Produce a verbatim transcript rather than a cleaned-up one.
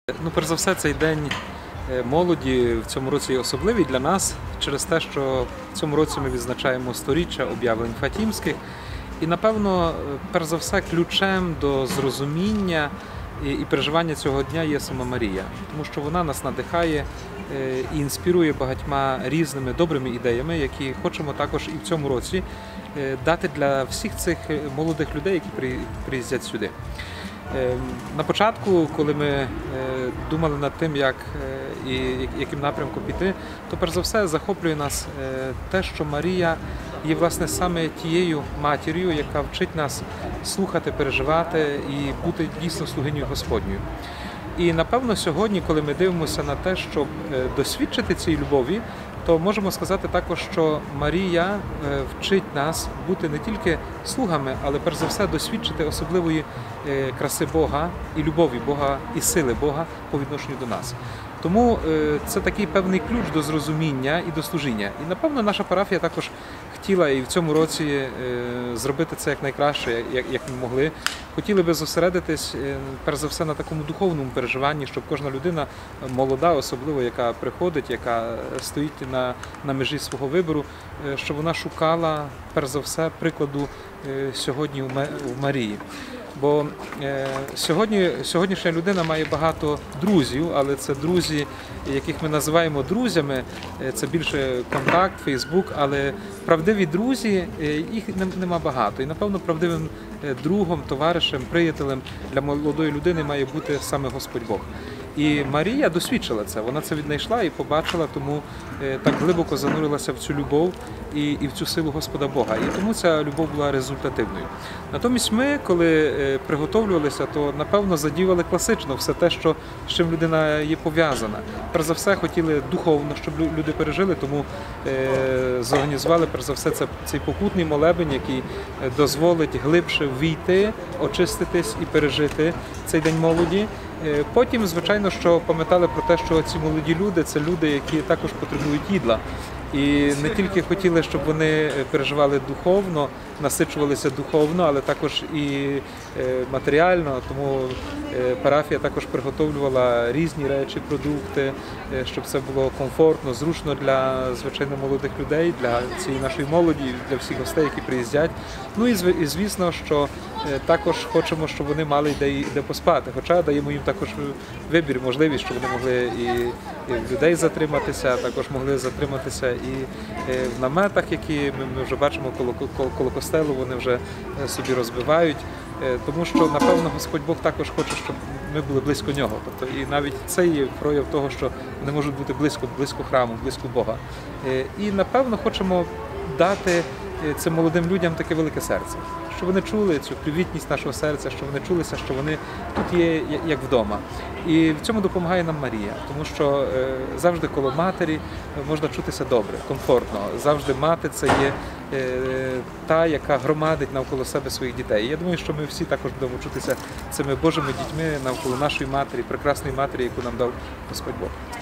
Ну, перш за все, цей день молоді в цьому році є особливий для нас через те, що в цьому році ми відзначаємо сторіччя об'явлень Фатімських. І, напевно, перш за все, ключем до зрозуміння і переживання цього дня є сама Марія, тому що вона нас надихає і інспірує багатьма різними добрими ідеями, які хочемо також і в цьому році дати для всіх цих молодих людей, які приїздять сюди. На початку, коли ми думали над тим, як і яким напрямком піти, то перш за все захоплює нас те, що Марія є, власне, саме тією матір'ю, яка вчить нас слухати, переживати і бути дійсно слугинею Господньою. І, напевно, сьогодні, коли ми дивимося на те, щоб досвідчити цієї любові, то можемо сказати також, що Марія вчить нас бути не тільки слугами, але перш за все досвідчити особливої краси Бога і любові Бога, і сили Бога по відношенню до нас. Тому це такий певний ключ до зрозуміння і до служіння. І, напевно, наша парафія також хотіла і в цьому році зробити це якнайкраще, як ми могли. Хотіли би зосередитись, перш за все, на такому духовному переживанні, щоб кожна людина, молода, особливо, яка приходить, яка стоїть на, на межі свого вибору, щоб вона шукала, перш за все, прикладу сьогодні в Марії. Бо сьогодні, сьогоднішня людина має багато друзів, але це друзі, яких ми називаємо друзями, це більше контакт, Фейсбук, але правдиві друзі, їх нема багато. І, напевно, правдивим другом, товаришем, приятелем для молодої людини має бути саме Господь Бог. І Марія досвідчила це, вона це віднайшла і побачила, тому так глибоко занурилася в цю любов і, і в цю силу Господа Бога. І тому ця любов була результативною. Натомість ми, коли приготовлювалися, то, напевно, задіювали класично все те, що, з чим людина є пов'язана. Перш за все, хотіли духовно, щоб люди пережили, тому е, зорганізували, перш за все, це, цей покутний молебень, який дозволить глибше ввійти, очиститись і пережити цей день молоді. Потім, звичайно, що пам'ятали про те, що ці молоді люди – це люди, які також потребують їдла. І не тільки хотіли, щоб вони переживали духовно, насичувалися духовно, але також і матеріально. Тому парафія також приготовлювала різні речі, продукти, щоб це було комфортно, зручно для, звичайно, молодих людей, для цієї нашої молоді, для всіх гостей, які приїздять. Ну і, звісно, що також хочемо, щоб вони мали де, де поспати. Хоча даємо їм також вибір, можливість, щоб вони могли і, і в людей затриматися, також могли затриматися і в наметах, які ми вже бачимо коло, коло, коло костелу, вони вже собі розбивають. Тому що, напевно, Господь Бог також хоче, щоб ми були близько Нього. Тобто, і навіть це є прояв того, що вони можуть бути близько, близько храму, близько Бога. І, напевно, хочемо дати цим молодим людям таке велике серце, щоб вони чули цю привітність нашого серця, щоб вони чулися, що вони тут є як вдома. І в цьому допомагає нам Марія, тому що завжди коло матері можна чутися добре, комфортно. Завжди мати – це є та, яка громадить навколо себе своїх дітей. І я думаю, що ми всі також будемо чутися цими Божими дітьми навколо нашої матері, прекрасної матері, яку нам дав Господь Бог.